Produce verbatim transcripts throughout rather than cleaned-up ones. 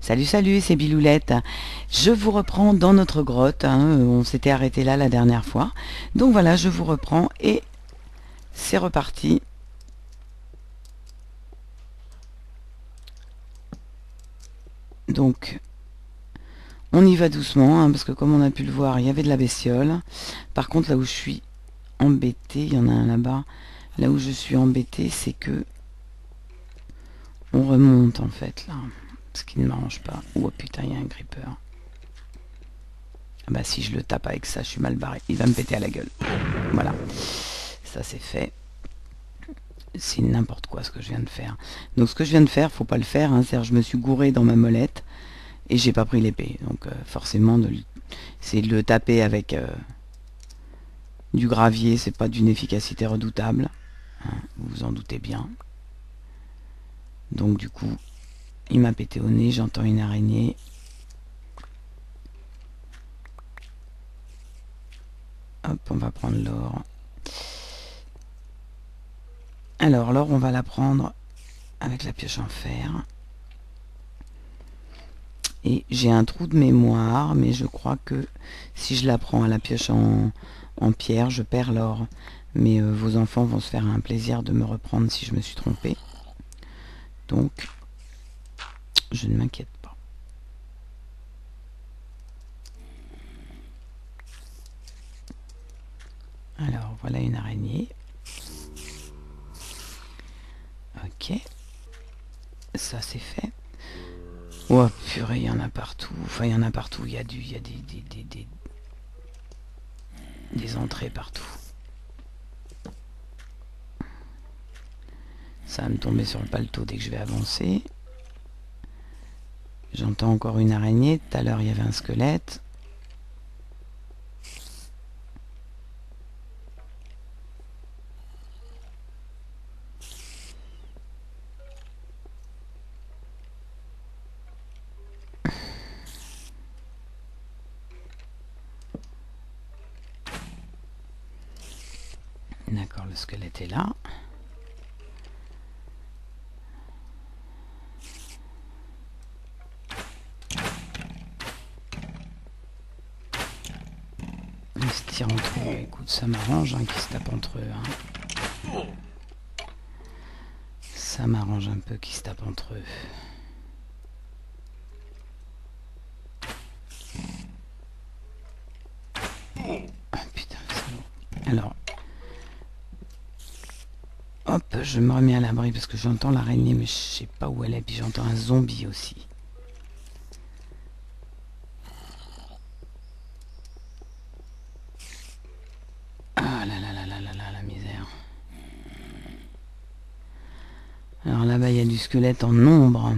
Salut, salut, c'est Biloulette. Je vous reprends dans notre grotte, hein, on s'était arrêté là la dernière fois. Donc voilà, je vous reprends et c'est reparti. Donc, on y va doucement, hein, parce que comme on a pu le voir, il y avait de la bestiole. Par contre, là où je suis embêtée, il y en a un là-bas, là où je suis embêtée, c'est que on remonte en fait, là. Ce qui ne m'arrange pas. Oh putain, il y a un gripper. Ah bah si je le tape avec ça, je suis mal barré. Il va me péter à la gueule. Voilà. Ça c'est fait. C'est n'importe quoi ce que je viens de faire. Donc ce que je viens de faire, faut pas le faire. Hein, c'est-à-dire je me suis gouré dans ma molette et j'ai pas pris l'épée. Donc euh, forcément, de c'est de le taper avec euh, du gravier. C'est pas d'une efficacité redoutable. Hein, vous vous en doutez bien. Donc du coup, il m'a pété au nez. J'entends une araignée. Hop, on va prendre l'or. Alors, l'or, on va la prendre avec la pioche en fer. Et j'ai un trou de mémoire, mais je crois que si je la prends à la pioche en, en pierre, je perds l'or. Mais euh, vos enfants vont se faire un plaisir de me reprendre si je me suis trompée. Donc, je ne m'inquiète pas. Alors, voilà une araignée. Ok. Ça, c'est fait. Oh purée, il y en a partout. Enfin, il y en a partout. Il y a du, il y a des, des, des, des, des entrées partout. Ça va me tomber sur le paletot dès que je vais avancer. J'entends encore une araignée. Tout à l'heure, il y avait un squelette. D'accord, le squelette est là. Ils se tirent entre eux. Écoute, ça m'arrange hein, qu'ils se tapent entre eux. Hein. Ça m'arrange un peu qu'ils se tapent entre eux. Ah putain, salaud. Alors, hop, je me remets à l'abri parce que j'entends l'araignée, mais je sais pas où elle est. Puis j'entends un zombie aussi. Ah là là là là là là, la misère. Alors là-bas, il y a du squelette en nombre.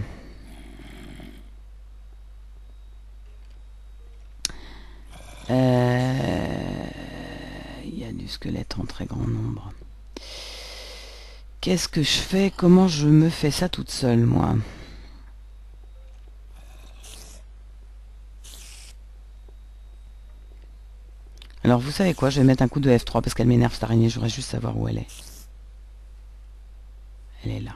Euh, il y a du squelette en très grand nombre. Qu'est-ce que je fais? Comment je me fais ça toute seule, moi? Alors, vous savez quoi? Je vais mettre un coup de F trois parce qu'elle m'énerve cette araignée. Je voudrais juste savoir où elle est. Elle est là.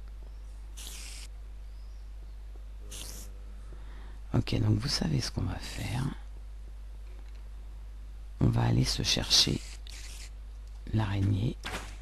Ok, donc vous savez ce qu'on va faire. On va aller se chercher l'araignée.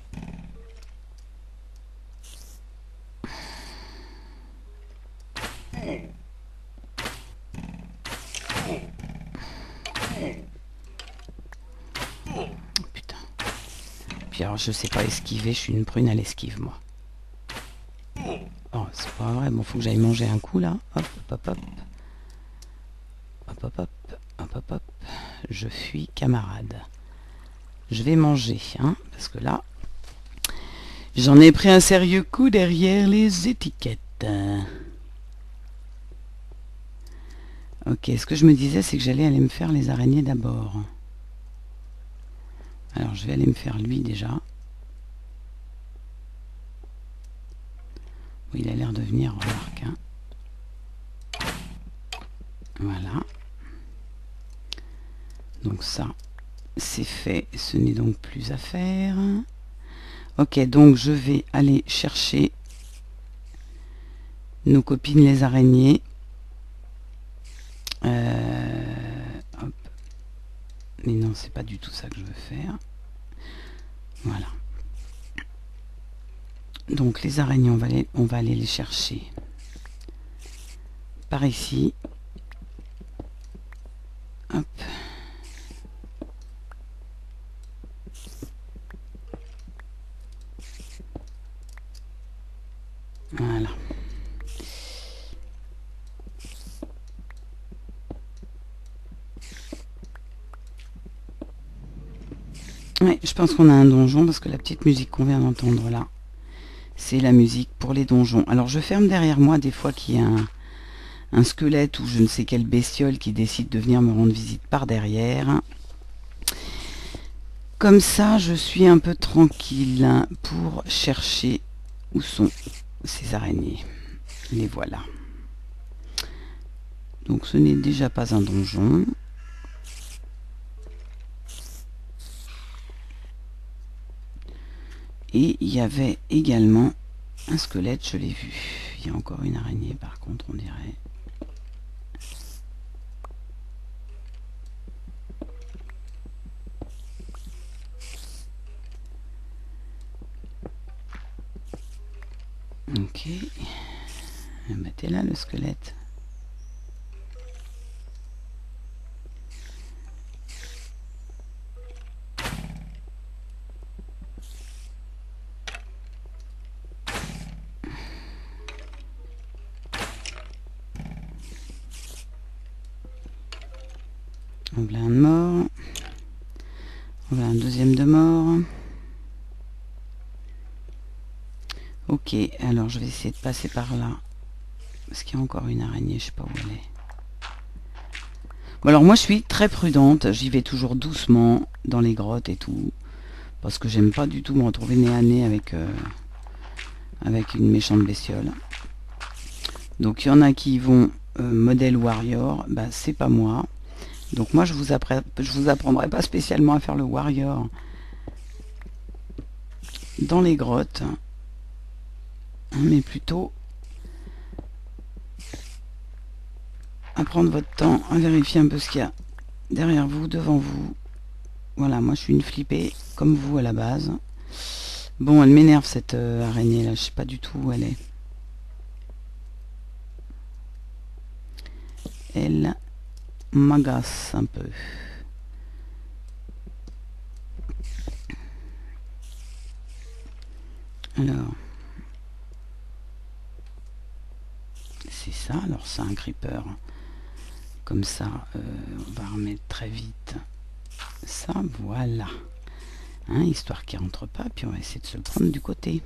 Putain. Puis alors je sais pas esquiver, je suis une prune à l'esquive moi. Oh, c'est pas vrai, bon faut que j'aille manger un coup là. Hop, hop, hop. Hop, hop, hop. Hop, hop, hop. Je fuis camarade. Je vais manger, hein, parce que là, j'en ai pris un sérieux coup derrière les étiquettes. Ok, ce que je me disais, c'est que j'allais aller me faire les araignées d'abord. Alors, je vais aller me faire lui déjà. Oui, il a l'air de venir, remarque. Hein. Voilà. Donc ça, c'est fait. Ce n'est donc plus à faire. Ok, donc je vais aller chercher nos copines les araignées. Euh, hop. Mais non, c'est pas du tout ça que je veux faire. Voilà. Donc les araignées, on va, les, on va aller les chercher par ici. Hop. Voilà. Ouais, je pense qu'on a un donjon parce que la petite musique qu'on vient d'entendre là, c'est la musique pour les donjons. Alors je ferme derrière moi des fois qu'il y a un, un squelette ou je ne sais quelle bestiole qui décide de venir me rendre visite par derrière. Comme ça, je suis un peu tranquille pour chercher où sont ces araignées. Les voilà. Donc ce n'est déjà pas un donjon. Et il y avait également un squelette, je l'ai vu. Il y a encore une araignée par contre, on dirait. Ok. Bah, t'es là le squelette. Voilà un de mort. Voilà un deuxième de mort. Ok, alors je vais essayer de passer par là. Parce qu'il y a encore une araignée, je sais pas où elle est. Bon alors moi je suis très prudente, j'y vais toujours doucement dans les grottes et tout. Parce que j'aime pas du tout me retrouver nez à nez avec, euh, avec une méchante bestiole. Donc il y en a qui vont euh, modèle warrior, bah c'est pas moi. Donc moi je vous, je vous apprendrai pas spécialement à faire le warrior dans les grottes. Mais plutôt à prendre votre temps, à vérifier un peu ce qu'il y a derrière vous, devant vous. Voilà, moi je suis une flippée, comme vous à la base. Bon, elle m'énerve cette euh, araignée là, je sais pas du tout où elle est. Elle m'agace un peu. Alors, c'est ça, alors c'est un creeper. Comme ça, euh, on va remettre très vite ça, voilà. Hein, histoire qu'il rentre pas, puis on va essayer de se le prendre du côté.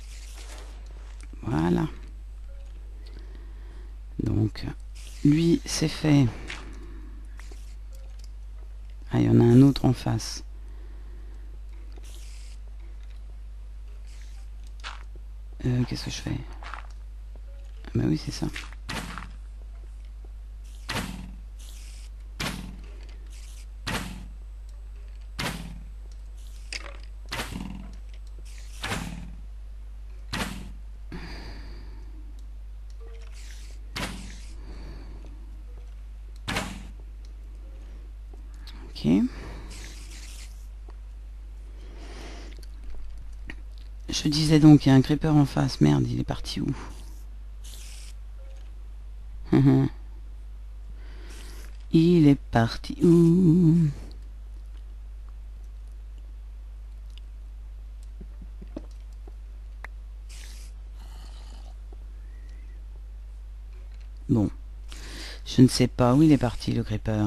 Voilà. Donc, lui, c'est fait. Ah, il y en a un autre en face. Euh, Qu'est-ce que je fais? Ah bah oui, c'est ça. Ok. Je disais donc, il y a un creeper en face. Merde, il est parti où? Il est parti où? Bon. Je ne sais pas où il est parti, le creeper.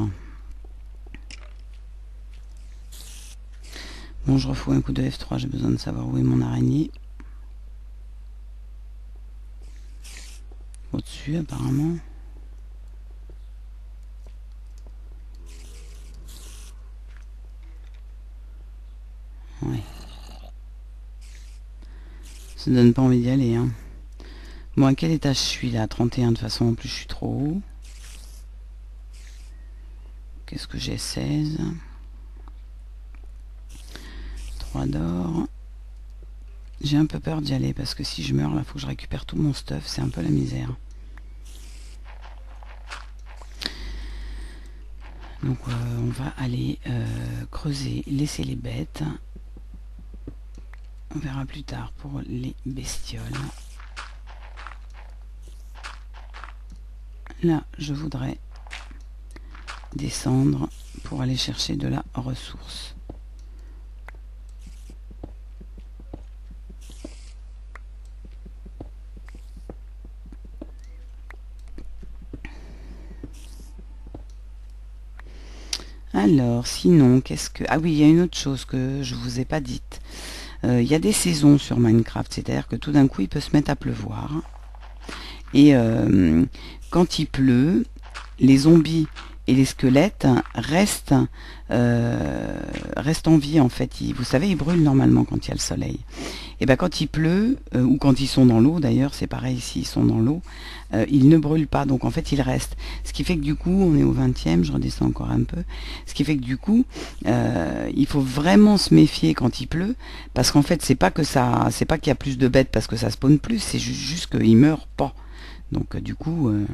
Bon, je refous un coup de F trois, j'ai besoin de savoir où est mon araignée. Au-dessus, apparemment. Ouais. Ça donne pas envie d'y aller, hein. Bon, à quel étage je suis là? trente et un, de toute façon, en plus, je suis trop haut. Qu'est-ce que j'ai? seize. trois d'or. J'ai un peu peur d'y aller, parce que si je meurs, là, faut que je récupère tout mon stuff. C'est un peu la misère. Donc euh, on va aller euh, creuser, laisser les bêtes. On verra plus tard pour les bestioles. Là, je voudrais descendre pour aller chercher de la ressource. Alors, sinon, qu'est-ce que... Ah oui, il y a une autre chose que je vous ai pas dite. Euh, il y a des saisons sur Minecraft, c'est-à-dire que tout d'un coup, il peut se mettre à pleuvoir. Et euh, quand il pleut, les zombies et les squelettes restent, euh, restent en vie, en fait. Ils, vous savez, ils brûlent normalement quand il y a le soleil. Et bien quand il pleut, euh, ou quand ils sont dans l'eau, d'ailleurs, c'est pareil s'ils sont dans l'eau, euh, ils ne brûlent pas, donc en fait ils restent. Ce qui fait que du coup, on est au vingtième, je redescends encore un peu, ce qui fait que du coup, euh, il faut vraiment se méfier quand il pleut, parce qu'en fait, c'est pas que ça, c'est pas qu'il y a plus de bêtes parce que ça spawn plus, c'est juste, juste qu'ils meurent pas. Donc euh, du coup... Euh,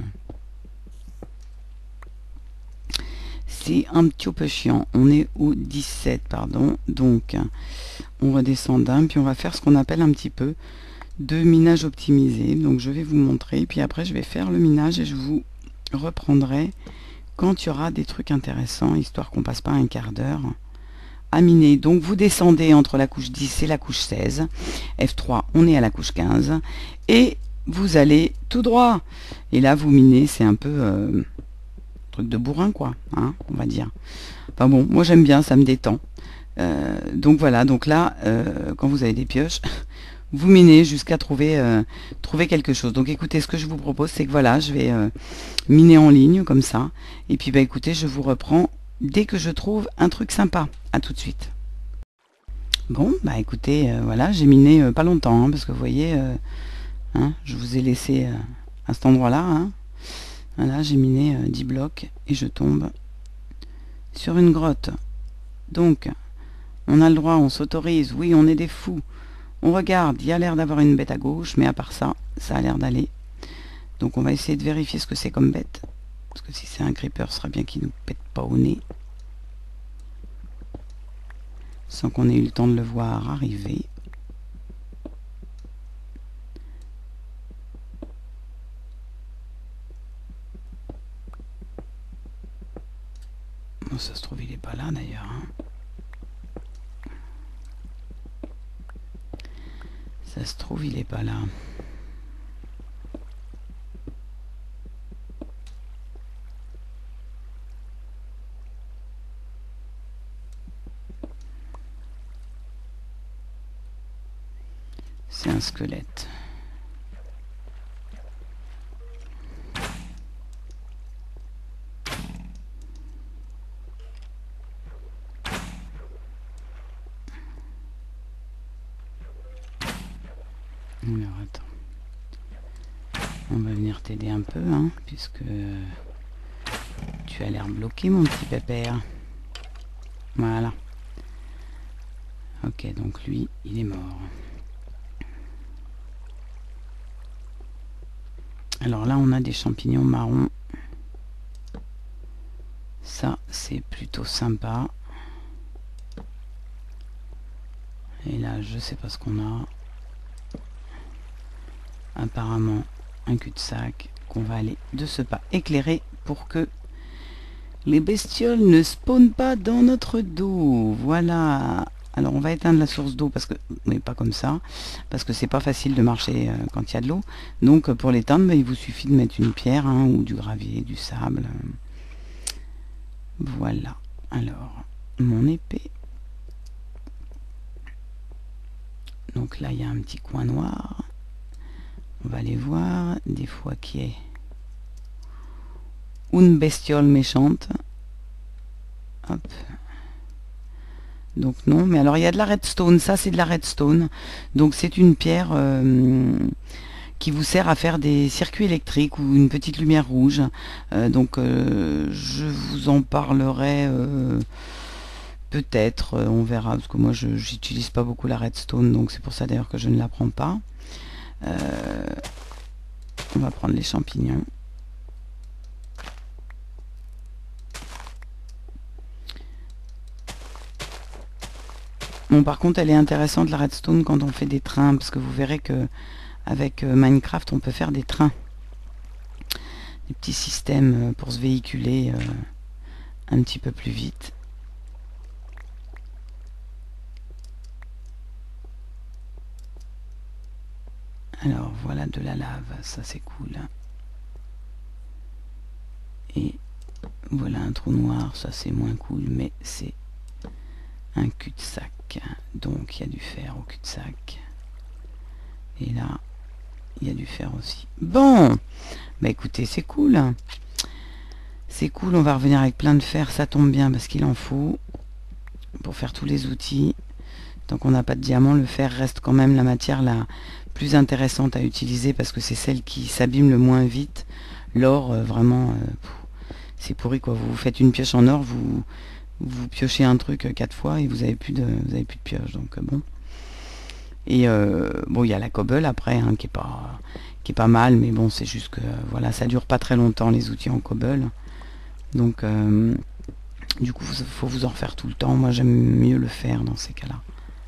c'est un petit peu chiant. On est au dix-sept, pardon. Donc, on redescend d'un, puis on va faire ce qu'on appelle un petit peu de minage optimisé. Donc, je vais vous montrer, puis après, je vais faire le minage et je vous reprendrai quand il y aura des trucs intéressants, histoire qu'on passe pas un quart d'heure à miner. Donc, vous descendez entre la couche dix et la couche seize. F trois, on est à la couche quinze. Et vous allez tout droit. Et là, vous minez, c'est un peu... Euh, truc de bourrin quoi, hein, on va dire. Enfin bon, moi j'aime bien, ça me détend. Euh, donc voilà, donc là, euh, quand vous avez des pioches, vous minez jusqu'à trouver, euh, trouver quelque chose. Donc écoutez, ce que je vous propose, c'est que voilà, je vais euh, miner en ligne comme ça. Et puis bah écoutez, je vous reprends dès que je trouve un truc sympa. À tout de suite. Bon, bah écoutez, euh, voilà, j'ai miné euh, pas longtemps, hein, parce que vous voyez, euh, hein, je vous ai laissé euh, à cet endroit-là, hein. Voilà, j'ai miné euh, dix blocs et je tombe sur une grotte. Donc, on a le droit, on s'autorise, oui, on est des fous. On regarde, il y a l'air d'avoir une bête à gauche, mais à part ça, ça a l'air d'aller. Donc on va essayer de vérifier ce que c'est comme bête. Parce que si c'est un creeper, ce sera bien qu'il ne nous pète pas au nez. Sans qu'on ait eu le temps de le voir arriver. Bon, ça se trouve, il est pas là d'ailleurs. Hein. Ça se trouve, il est pas là. C'est un squelette. Alors attends. On va venir t'aider un peu, hein, puisque tu as l'air bloqué, mon petit pépère. Voilà. Ok, donc lui, il est mort. Alors là, on a des champignons marrons. Ça, c'est plutôt sympa. Et là, je sais pas ce qu'on a. Apparemment, un cul-de-sac qu'on va aller de ce pas éclairer pour que les bestioles ne spawnent pas dans notre dos. Voilà. Alors, on va éteindre la source d'eau parce que, mais pas comme ça, parce que c'est pas facile de marcher euh, quand il y a de l'eau. Donc, pour l'éteindre, bah, il vous suffit de mettre une pierre hein, ou du gravier, du sable. Voilà. Alors, mon épée. Donc là, il y a un petit coin noir. On va aller voir. Des fois qui est une bestiole méchante. Hop. Donc non, mais alors il y a de la redstone. Ça, c'est de la redstone. Donc c'est une pierre euh, qui vous sert à faire des circuits électriques ou une petite lumière rouge. Euh, donc euh, je vous en parlerai... Euh, peut-être, euh, on verra, parce que moi je j'utilise pas beaucoup la redstone, donc c'est pour ça d'ailleurs que je ne la prends pas. Euh, on va prendre les champignons. Bon, par contre, elle est intéressante, la redstone, quand on fait des trains, parce que vous verrez que avec Minecraft, on peut faire des trains. Des petits systèmes pour se véhiculer euh, un petit peu plus vite. Alors, voilà de la lave, ça c'est cool. Et voilà un trou noir, ça c'est moins cool, mais c'est un cul-de-sac. Donc, il y a du fer au cul-de-sac. Et là, il y a du fer aussi. Bon, bah écoutez, c'est cool. C'est cool, on va revenir avec plein de fer, ça tombe bien parce qu'il en faut pour faire tous les outils. Tant qu'on n'a pas de diamant, le fer reste quand même la matière la plus intéressante à utiliser parce que c'est celle qui s'abîme le moins vite. L'or, euh, vraiment, euh, c'est pourri quoi. Vous faites une pioche en or, vous, vous piochez un truc euh, quatre fois et vous avez plus de, vous avez plus de pioche. Donc euh, bon. Et euh, bon, il y a la cobble après, hein, qui est pas, qui est pas mal, mais bon, c'est juste que voilà, ça dure pas très longtemps les outils en cobble. Donc, euh, du coup, il faut vous en refaire tout le temps. Moi, j'aime mieux le faire dans ces cas-là.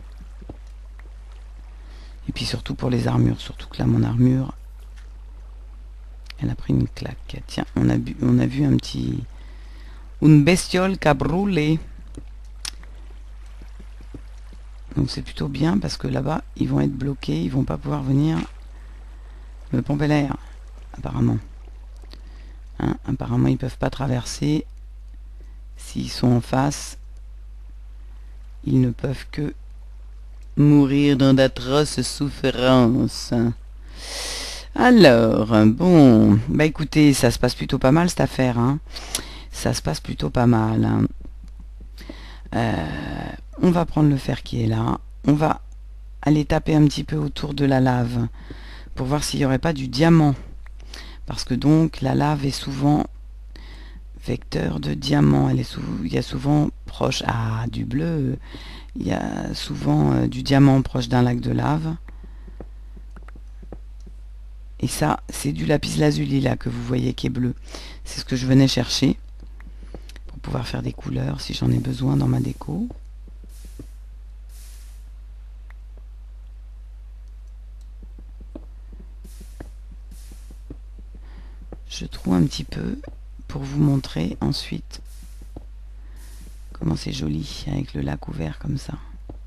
Et puis surtout pour les armures, surtout que là, mon armure, elle a pris une claque. Tiens, on a, bu, on a vu un petit... Une bestiole qui a brûlé. Donc c'est plutôt bien parce que là-bas, ils vont être bloqués, ils vont pas pouvoir venir me pomper l'air, apparemment. Hein, apparemment, ils peuvent pas traverser. S'ils sont en face, ils ne peuvent que mourir dans d'atroces souffrances. Alors, bon, bah écoutez, ça se passe plutôt pas mal cette affaire, hein. Ça se passe plutôt pas mal. Hein. Euh, on va prendre le fer qui est là. On va aller taper un petit peu autour de la lave pour voir s'il n'y aurait pas du diamant. Parce que donc, la lave est souvent vecteur de diamant. Elle est sou il y a souvent proche ah, du bleu. Il y a souvent euh, du diamant proche d'un lac de lave. Et ça, c'est du lapis lazuli là que vous voyez qui est bleu. C'est ce que je venais chercher pour pouvoir faire des couleurs si j'en ai besoin dans ma déco. Je trouve un petit peu pour vous montrer ensuite comment c'est joli avec le lac ouvert comme ça.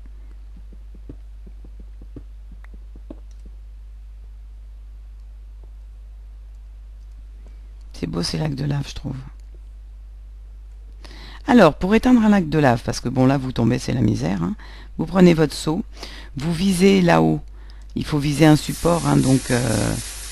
C'est beau ces lacs de lave, je trouve. Alors, pour éteindre un lac de lave, parce que bon là vous tombez, c'est la misère, hein, vous prenez votre seau, vous visez là-haut, il faut viser un support, hein, donc euh,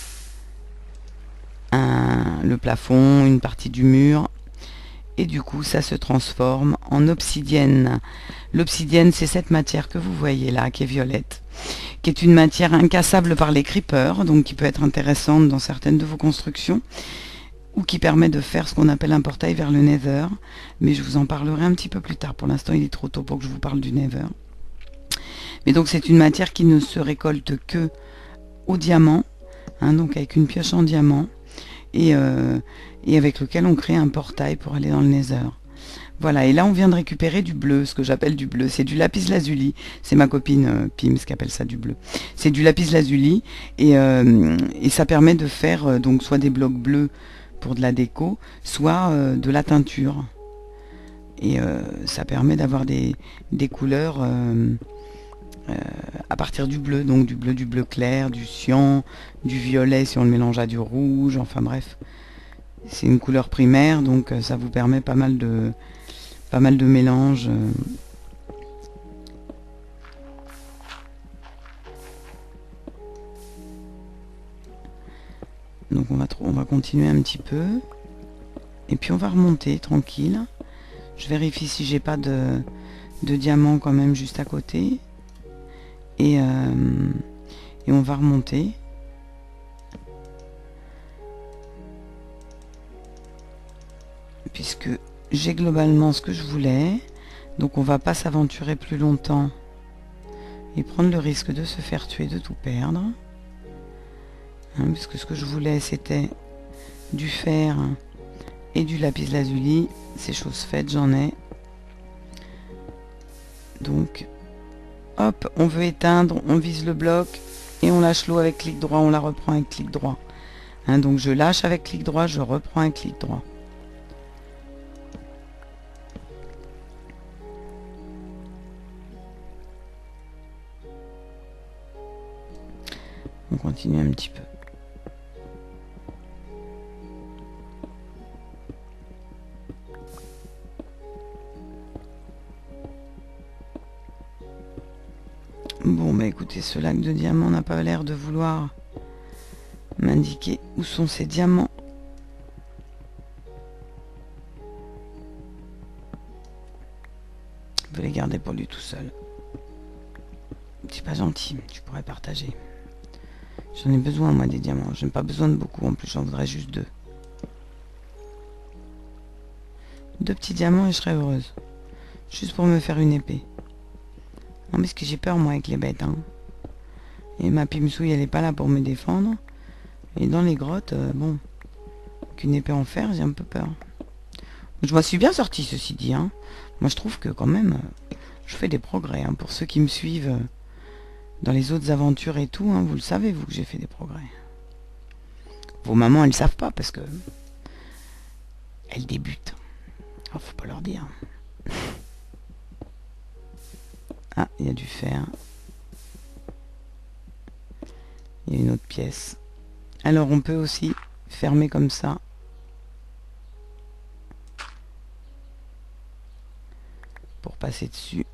un, le plafond, une partie du mur, et du coup ça se transforme en obsidienne. L'obsidienne, c'est cette matière que vous voyez là, qui est violette, qui est une matière incassable par les creepers, donc qui peut être intéressante dans certaines de vos constructions, ou qui permet de faire ce qu'on appelle un portail vers le Nether, mais je vous en parlerai un petit peu plus tard. Pour l'instant, il est trop tôt pour que je vous parle du Nether. Mais donc, c'est une matière qui ne se récolte que au diamant, hein, donc avec une pioche en diamant, et, euh, et avec lequel on crée un portail pour aller dans le Nether. Voilà, et là, on vient de récupérer du bleu, ce que j'appelle du bleu. C'est du lapis lazuli. C'est ma copine euh, Pims qui appelle ça du bleu. C'est du lapis lazuli, et, euh, et ça permet de faire euh, donc soit des blocs bleus, pour de la déco, soit euh, de la teinture. Et euh, ça permet d'avoir des, des couleurs euh, euh, à partir du bleu, donc du bleu, du bleu clair, du cyan, du violet si on le mélange à du rouge, enfin bref. C'est une couleur primaire, donc euh, ça vous permet pas mal de, pas mal de mélanges. Euh, Donc on va, on va continuer un petit peu. Et puis on va remonter tranquille. Je vérifie si j'ai pas de, de diamant quand même juste à côté. Et, euh, et on va remonter. Puisque j'ai globalement ce que je voulais. Donc on va pas s'aventurer plus longtemps. Et prendre le risque de se faire tuer, de tout perdre. Hein, puisque ce que je voulais c'était du fer et du lapis lazuli, c'est chose faite, j'en ai. Donc Hop, on veut éteindre, on vise le bloc et on lâche l'eau avec clic droit, on la reprend avec clic droit. Hein, donc je lâche avec clic droit, je reprends avec clic droit. On continue un petit peu. Bon, bah écoutez, ce lac de diamants n'a pas l'air de vouloir m'indiquer où sont ces diamants. Je vais les garder pour lui tout seul. C'est pas gentil, tu pourrais partager. J'en ai besoin, moi, des diamants. Je n'ai pas besoin de beaucoup, en plus, j'en voudrais juste deux. Deux petits diamants et je serais heureuse. Juste pour me faire une épée. Non, parce que j'ai peur, moi, avec les bêtes. Hein. Et ma Pimsouille, elle est pas là pour me défendre. Et dans les grottes, euh, bon, qu'une épée en fer, j'ai un peu peur. Je m'en suis bien sorti, ceci dit. Hein. Moi, je trouve que quand même, euh, je fais des progrès. Hein. Pour ceux qui me suivent euh, dans les autres aventures et tout, hein, vous le savez, vous, que j'ai fait des progrès. Vos mamans, elles ne savent pas parce que elles débutent. Oh, faut pas leur dire. Ah, il y a du fer. Il y a une autre pièce. Alors, on peut aussi fermer comme ça. Pour passer dessus.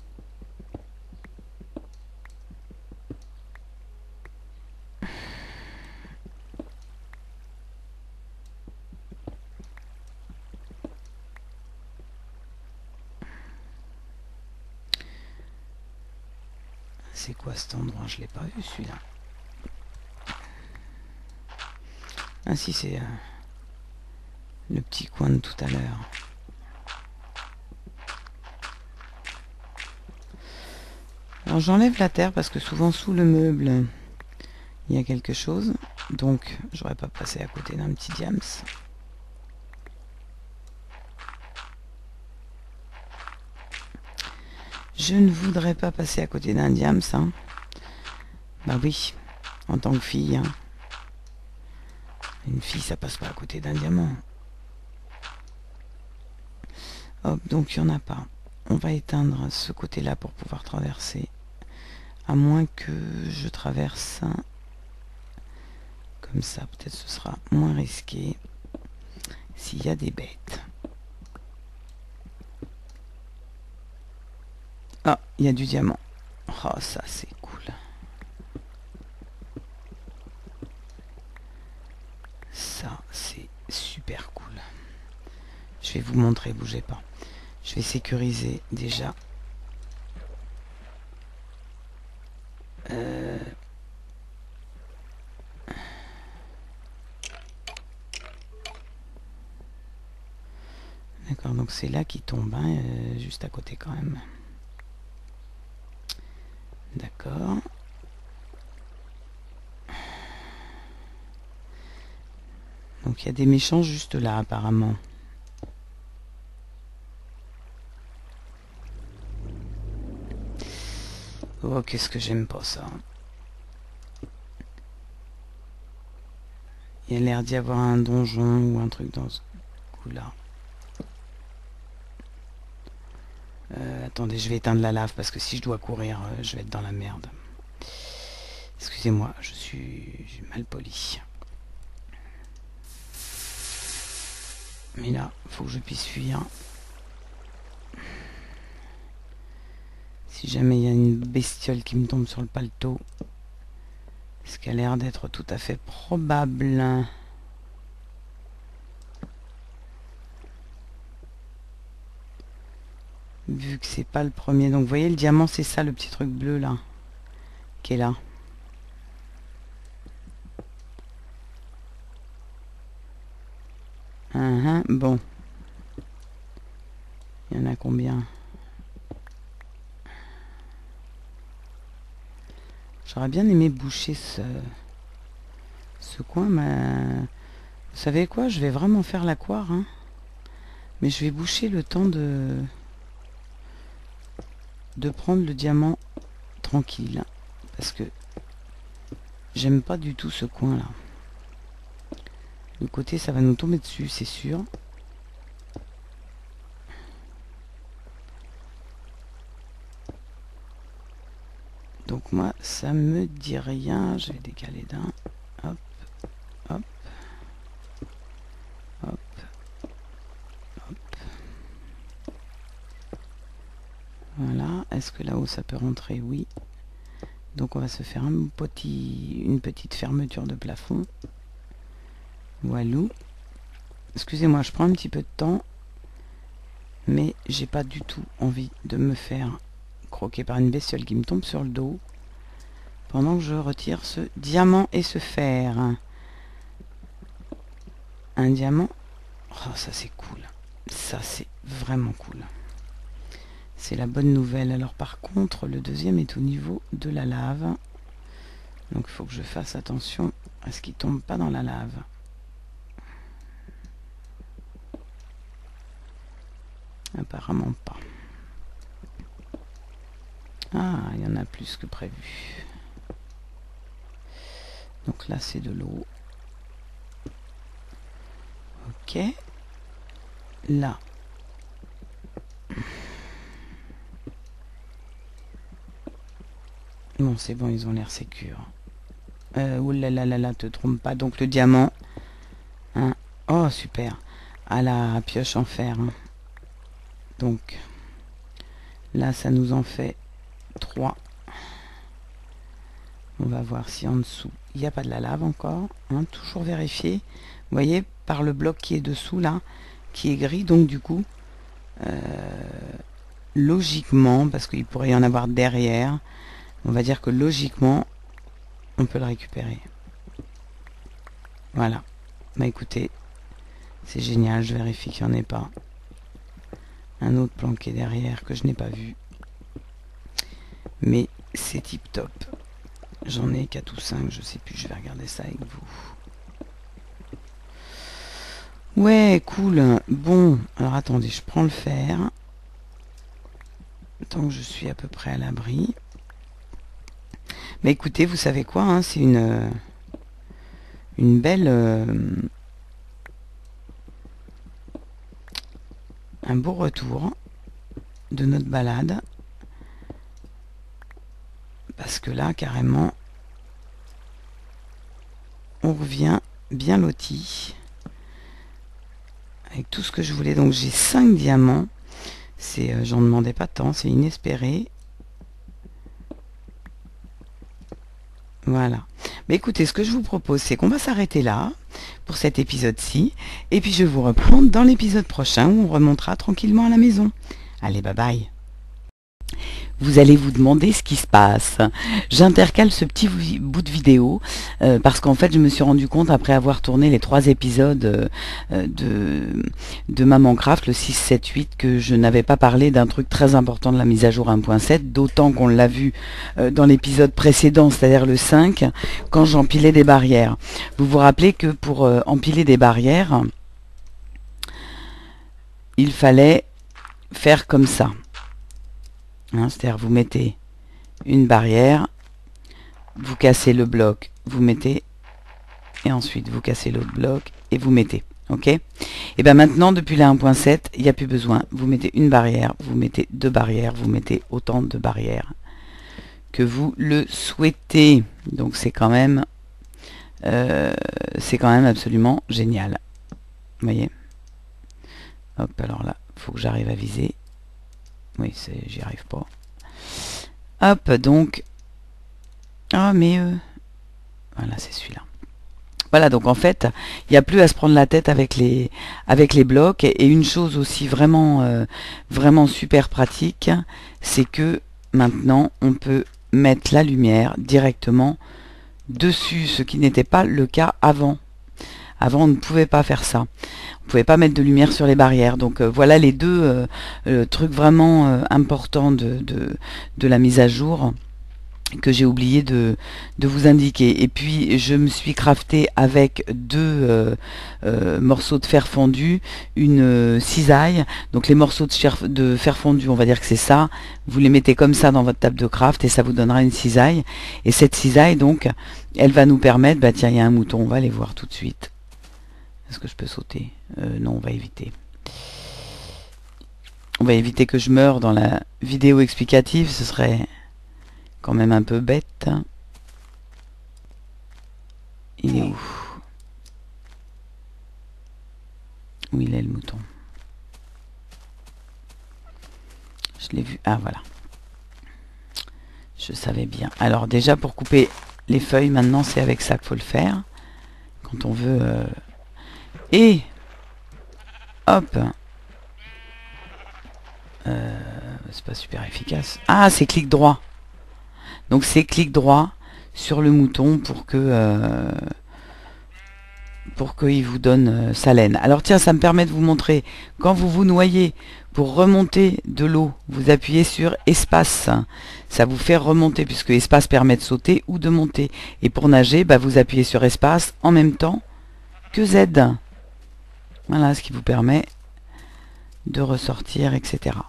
C'est quoi cet endroit? Je l'ai pas vu celui-là. Ah si, c'est euh, le petit coin de tout à l'heure. Alors j'enlève la terre parce que souvent sous le meuble il y a quelque chose. Donc j'aurais pas passé à côté d'un petit diams. Je ne voudrais pas passer à côté d'un diams. Hein. Bah oui, en tant que fille. Hein. Une fille, ça passe pas à côté d'un diamant. Hop, donc il n'y en a pas. On va éteindre ce côté-là pour pouvoir traverser. À moins que je traverse comme ça. Peut-être ce sera moins risqué s'il y a des bêtes. Ah, il y a du diamant. Oh, ça c'est cool. Ça c'est super cool. Je vais vous montrer, bougez pas. Je vais sécuriser déjà. Euh... D'accord, donc c'est là qui tombe, hein, euh, juste à côté quand même. D'accord. Donc il y a des méchants juste là apparemment. Oh, qu'est-ce que j'aime pas ça. Il y a l'air d'y avoir un donjon ou un truc dans ce coup-là. Euh, attendez, je vais éteindre la lave parce que si je dois courir, euh, je vais être dans la merde. Excusez-moi, je suis mal poli. Mais là, faut que je puisse fuir. Si jamais il y a une bestiole qui me tombe sur le paletot, ce qui a l'air d'être tout à fait probable. Vu que c'est pas le premier. Donc vous voyez le diamant, c'est ça le petit truc bleu là. Qui est là. Uh-huh, bon. Il y en a combien? J'aurais bien aimé boucher ce, ce coin, mais vous savez quoi? Je vais vraiment faire l'aquare, hein. Mais je vais boucher le temps de de prendre le diamant tranquille. Parce que j'aime pas du tout ce coin là. Le côté ça va nous tomber dessus, c'est sûr. Donc moi ça me dit rien. Je vais décaler d'un. Hop, hop, hop, hop. Voilà. Est-ce que là-haut ça peut rentrer? Oui. Donc on va se faire un petit, une petite fermeture de plafond. Voilou. Excusez-moi, je prends un petit peu de temps. Mais j'ai pas du tout envie de me faire croquer par une bestiole qui me tombe sur le dos. Pendant que je retire ce diamant et ce fer. Un diamant. Oh, ça c'est cool. Ça c'est vraiment cool. C'est la bonne nouvelle. Alors par contre, le deuxième est au niveau de la lave. Donc il faut que je fasse attention à ce qu'il ne tombe pas dans la lave. Apparemment pas. Ah, il y en a plus que prévu. Donc là c'est de l'eau. Ok. Là. Bon, c'est bon, ils ont l'air sécures. Euh, oulala, là, là, te trompe pas. Donc le diamant. Hein. Oh, super. À la pioche en fer. Hein. Donc, là, ça nous en fait trois. On va voir si en dessous, il n'y a pas de la lave encore. Hein. Toujours vérifier. Vous voyez, par le bloc qui est dessous, là, qui est gris. Donc, du coup, euh, logiquement, parce qu'il pourrait y en avoir derrière, on va dire que logiquement, on peut le récupérer. Voilà. Bah écoutez, c'est génial, je vérifie qu'il n'y en ait pas. Un autre planqué derrière que je n'ai pas vu. Mais c'est tip top. J'en ai quatre ou cinq, je sais plus, je vais regarder ça avec vous. Ouais, cool. Bon, alors attendez, je prends le fer. Tant que je suis à peu près à l'abri. Mais écoutez, vous savez quoi, hein, c'est une, une belle... Euh, un beau retour de notre balade. Parce que là, carrément, on revient bien loti. Avec tout ce que je voulais. Donc j'ai cinq diamants. C'est, euh, j'en demandais pas tant, c'est inespéré. Voilà. Mais écoutez, ce que je vous propose, c'est qu'on va s'arrêter là pour cet épisode-ci. Et puis je vous reprends dans l'épisode prochain où on remontera tranquillement à la maison. Allez, bye bye. Vous allez vous demander ce qui se passe. J'intercale ce petit bout de vidéo euh, parce qu'en fait je me suis rendu compte après avoir tourné les trois épisodes euh, de, de Maman Craft, le six, sept, huit, que je n'avais pas parlé d'un truc très important de la mise à jour un point sept, d'autant qu'on l'a vu euh, dans l'épisode précédent, c'est-à-dire le cinq, quand j'empilais des barrières. Vous vous rappelez que pour euh, empiler des barrières, il fallait faire comme ça. Hein, c'est-à-dire vous mettez une barrière, vous cassez le bloc, vous mettez, et ensuite vous cassez l'autre bloc et vous mettez. Ok? Et bien maintenant, depuis la un point sept, il n'y a plus besoin. Vous mettez une barrière, vous mettez deux barrières, vous mettez autant de barrières que vous le souhaitez. Donc c'est quand même euh, c'est quand même absolument génial. Vous voyez? Hop, alors là, il faut que j'arrive à viser. Oui, j'y arrive pas. Hop, donc. Ah, mais... Euh, voilà, c'est celui-là. Voilà, donc en fait, il n'y a plus à se prendre la tête avec les, avec les blocs. Et une chose aussi vraiment, euh, vraiment super pratique, c'est que maintenant, on peut mettre la lumière directement dessus, ce qui n'était pas le cas avant. Avant, on ne pouvait pas faire ça. On ne pouvait pas mettre de lumière sur les barrières. Donc euh, voilà les deux euh, euh, trucs vraiment euh, importants de, de, de la mise à jour. que j'ai oublié de, de vous indiquer. Et puis je me suis crafté avec deux euh, euh, morceaux de fer fondu, une euh, cisaille. Donc les morceaux de, chair, de fer fondu, on va dire que c'est ça. Vous les mettez comme ça dans votre table de craft et ça vous donnera une cisaille. Et cette cisaille, donc, elle va nous permettre... Bah tiens, il y a un mouton, on va aller voir tout de suite. Est-ce que je peux sauter? euh, Non, on va éviter. On va éviter que je meure dans la vidéo explicative, ce serait... quand même un peu bête. Il est où? Où il est le mouton? Je l'ai vu. Ah voilà. Je savais bien. Alors déjà pour couper les feuilles, maintenant c'est avec ça qu'il faut le faire. Quand on veut... Euh... Et hop. Euh... C'est pas super efficace. Ah, c'est clic droit. Donc c'est clic droit sur le mouton pour que euh, pour qu'il vous donne euh, sa laine. Alors tiens, ça me permet de vous montrer, quand vous vous noyez, pour remonter de l'eau, vous appuyez sur espace. Ça vous fait remonter, puisque espace permet de sauter ou de monter. Et pour nager, bah, vous appuyez sur espace en même temps que Z. Voilà, ce qui vous permet de ressortir, et cetera.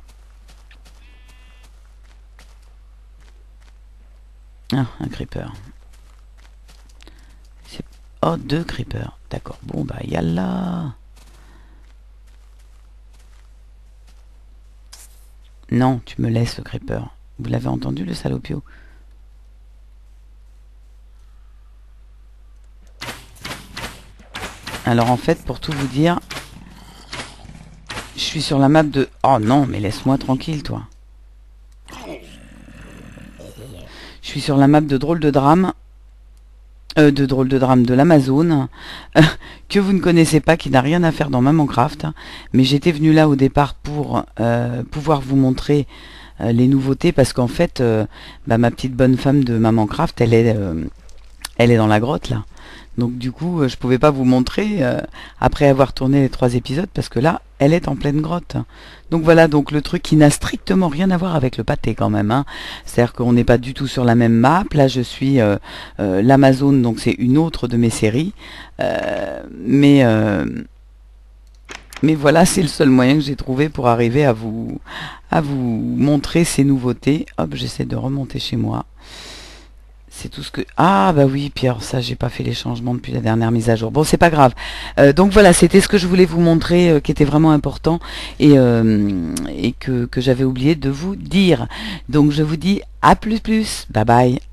Ah, un creeper. Oh, deux creepers. D'accord. Bon, bah, yallah. Non, tu me laisses le creeper. Vous l'avez entendu, le salopio? Alors, en fait, pour tout vous dire, je suis sur la map de... Oh non, mais laisse-moi tranquille, toi. Je suis sur la map de Drôle de Drame. Euh, de Drôle de Drame de l'Amazone. Euh, que vous ne connaissez pas, qui n'a rien à faire dans Mamancraft. Mais j'étais venu là au départ pour euh, pouvoir vous montrer euh, les nouveautés. Parce qu'en fait, euh, bah, ma petite bonne femme de Mamancraft, elle est, euh, elle est dans la grotte là. Donc du coup, euh, je pouvais pas vous montrer euh, après avoir tourné les trois épisodes. Parce que là, elle est en pleine grotte. Donc voilà, donc le truc qui n'a strictement rien à voir avec le pâté quand même. Hein. C'est-à-dire qu'on n'est pas du tout sur la même map. Là, je suis euh, euh, l'Amazone, donc c'est une autre de mes séries. Euh, mais, euh, mais voilà, c'est le seul moyen que j'ai trouvé pour arriver à vous, à vous montrer ces nouveautés. Hop, j'essaie de remonter chez moi. C'est tout ce que... Ah bah oui, Pierre, ça j'ai pas fait les changements depuis la dernière mise à jour. Bon, c'est pas grave. Euh, donc voilà, c'était ce que je voulais vous montrer, euh, qui était vraiment important et, euh, et que, que j'avais oublié de vous dire. Donc je vous dis à plus plus. Bye bye.